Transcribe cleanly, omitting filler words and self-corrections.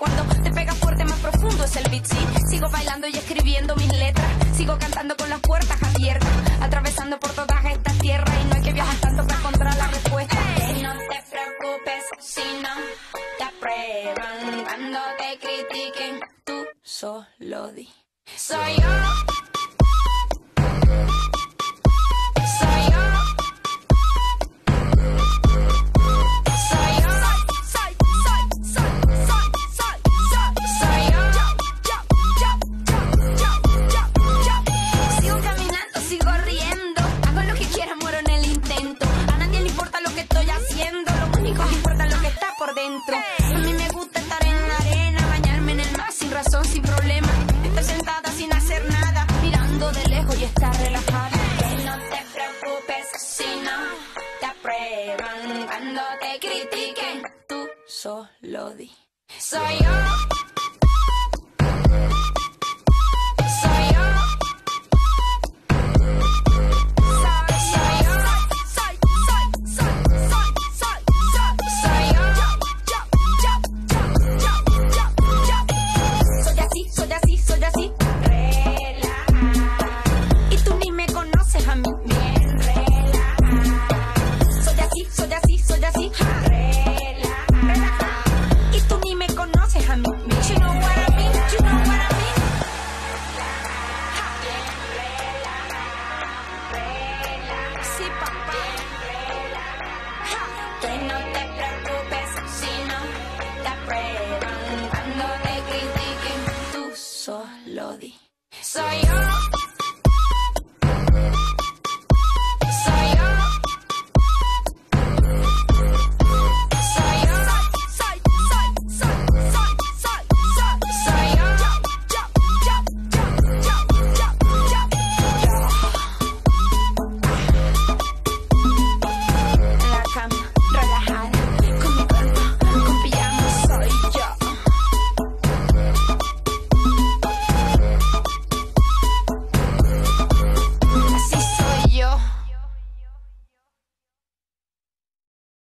Cuando te pega fuerte, más profundo es el beat, sí. Sigo bailando y escribiendo mis letras. Sigo cantando con las puertas abiertas. Atravesando por todas estas tierras. Y no hay que viajar tanto para encontrar la respuesta. No te preocupes si no te aprueban. Cuando te critiquen, tú solo di: soy yo. Dentro. A mí me gusta estar en la arena, bañarme en el mar sin razón, sin problema. Estar sentada sin hacer nada, mirando de lejos y estar relajada. Que no te preocupes si no te aprueban. Cuando te critiquen, tú solo di: soy yo. Que no te preocupes si no te aprueban. Cuando te critiquen, tú solo di: soy yo.